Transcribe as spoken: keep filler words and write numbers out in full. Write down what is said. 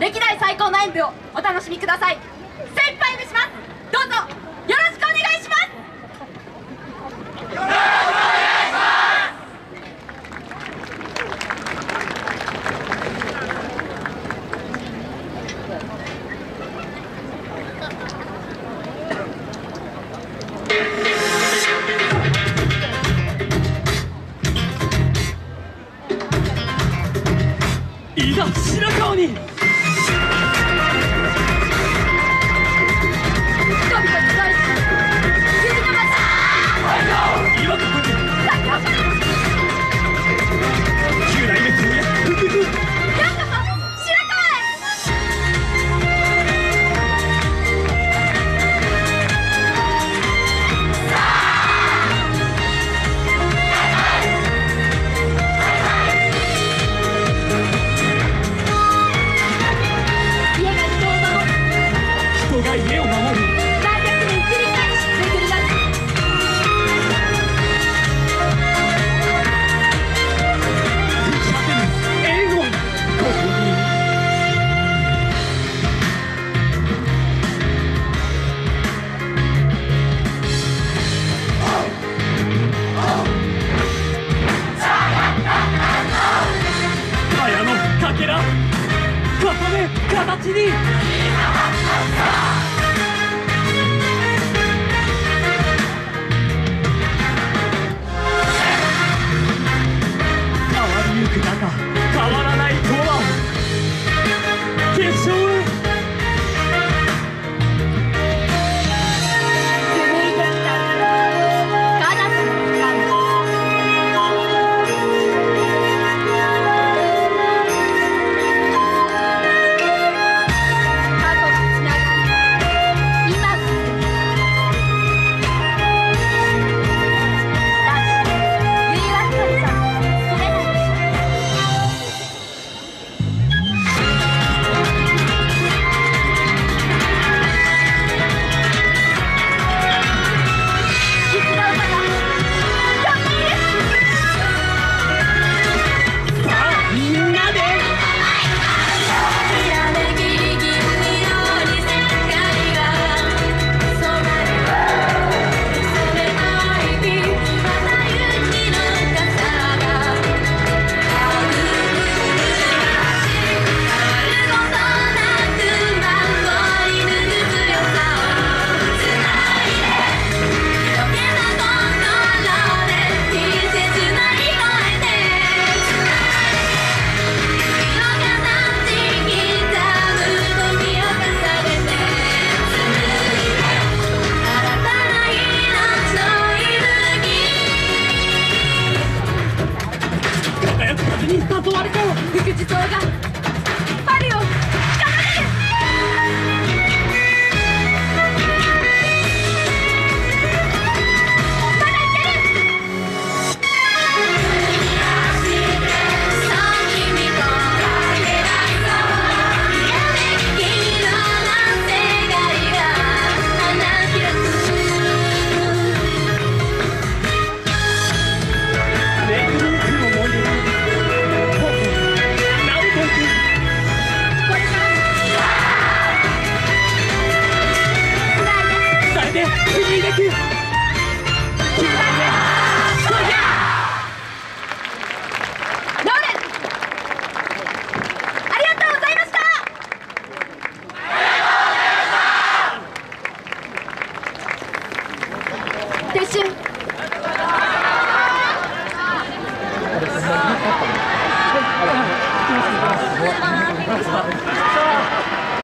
歴代最高の演舞をお楽しみください。精一杯演舞します。どうぞよろしくお願いします。よろしくお願いします。 いざ白河に。今ここに旧来滅に復復。 ようこそ白河人が家を守る。 何百年繰り返し巡り出す。 打ち果てぬ援護ここに。綾のかけら重ね形に。中変わらないとは決勝へ。 紡いできた彼方の時間。過去につながり今進む。だって結衣あかりさんそれなんでしょ。 に誘われて副次長がパリを奏でる。まだいける。撤収。 あれ